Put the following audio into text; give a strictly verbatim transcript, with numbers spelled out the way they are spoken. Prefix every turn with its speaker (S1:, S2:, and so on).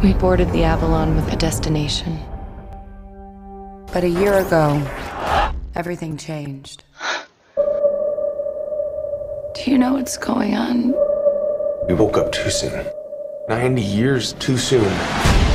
S1: We boarded the Avalon with a destination. But a year ago, everything changed. Do you know what's going on?
S2: We woke up too soon. Ninety years too soon.